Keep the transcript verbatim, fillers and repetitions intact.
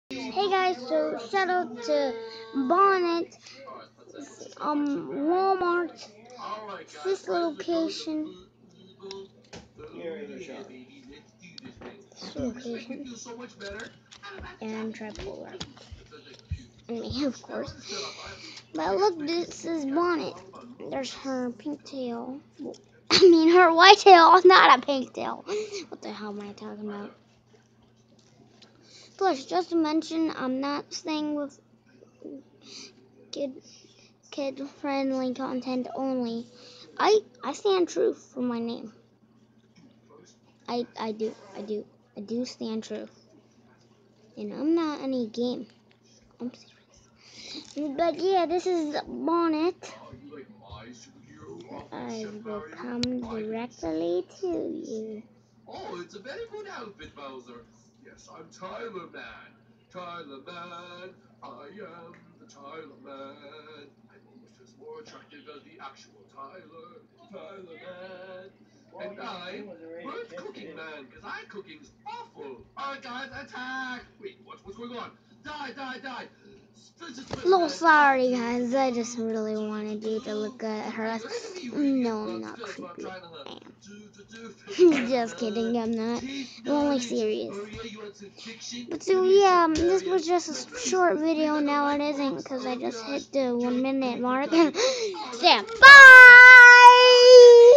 Hey guys, so shout out to Bonnet, um, Walmart, this location, this location, and tripolar, and me, of course. But look, this is Bonnet. There's her pink tail. I mean, her white tail, not a pink tail. What the hell am I talking about? Plus, just to mention, I'm not staying with kid kid friendly content only. I I stand true for my name. I I do I do I do stand true. And I'm not any game. I'm serious. But yeah, this is Bonnet. I will come directly to you. Oh, it's a very good outfit, Bowser. Yes, I'm Tyler Man. Tyler Man. I am the Tyler Man. I'm almost as more attractive as the actual Tyler. Tyler Man. And I'm Bird Cooking Man, because I cooking's awful. Alright, guys, attack! Wait, what, what's going on? Die, die, die! No, sorry guys, I just really wanted you to look at her. No, I'm not creepy. I am. Just kidding, I'm not. I'm only serious. But so yeah, this was just a short video. Now it isn't because I just hit the one minute mark. So, bye!